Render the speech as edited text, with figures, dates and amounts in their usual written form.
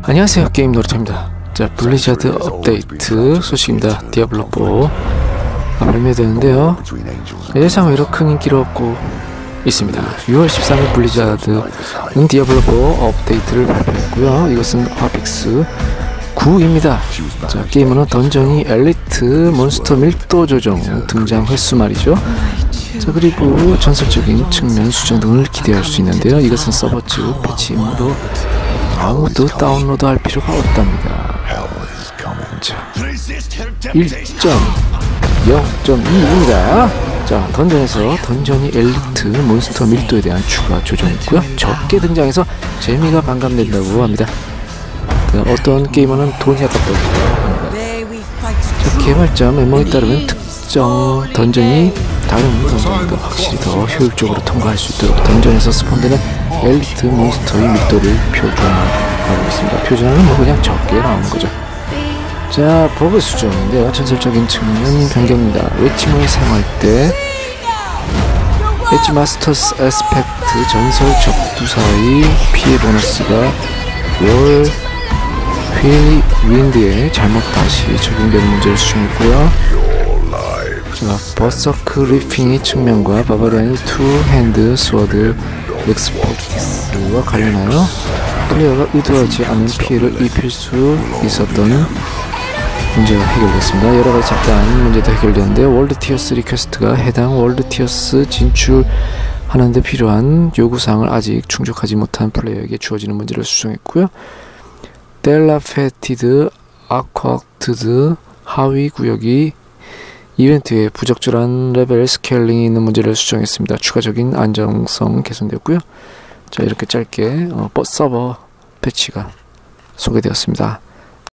안녕하세요, 게임 놀이터입니다. 자, 블리자드 업데이트 소식입니다. 디아블로4 발매되는데요, 예상외로 큰 인기를 얻고 있습니다. 6월 13일 블리자드는 디아블로4 업데이트를 발표했고요. 이것은 화픽스 9입니다. 자, 게임은 던전이 엘리트 몬스터 밀도 조정 등장 횟수 말이죠. 자, 그리고 전설적인 측면 수정 등을 기대할 수 있는데요. 이것은 서버 측 패치이므로 아무도 다운로드 할 필요가 없답니다. 자, 1.0.2입니다. 자, 던전에서 던전이 엘리트 몬스터 밀도에 대한 추가 조정이 있고요. 적게 등장해서 재미가 반감된다고 합니다. 어떤 게이머는 돈이 아깝다고 합니다. 자, 개발자 메모에 따르면 특정 던전이 다른 던전보다 확실히 더 효율적으로 통과할 수 있도록 던전에서 스폰되는 엘리트 몬스터의 밀도를 표준화하고 있습니다. 표준화는 그냥 적게 나오는 거죠. 자, 버그 수정인데요. 전설적인 측면 변경입니다. 웨치몬을 사용할 때 엣지 마스터스 에스펙트 전설 적두사의 피해 보너스가 월 휠 윈드에 잘못 다시 적용되는 문제를 수정했고요. 자, 버서크 리핑의 측면과 바바리안의 투 핸드 스워드 엑스퍼티스와 관련하여 플레이어가 의도하지 않은 피해를 입힐 수 있었던 문제가 해결됐습니다. 여러가지 잡다한 문제도 해결되는데, 월드 티어스 리퀘스트가 해당 월드 티어스 진출하는데 필요한 요구사항을 아직 충족하지 못한 플레이어에게 주어지는 문제를 수정했고요. 델라페티드 아쿼트드 하위 구역이 이벤트에 부적절한 레벨 스케일링이 있는 문제를 수정했습니다. 추가적인 안정성 개선되었고요. 자, 이렇게 짧게 서버 패치가 소개되었습니다.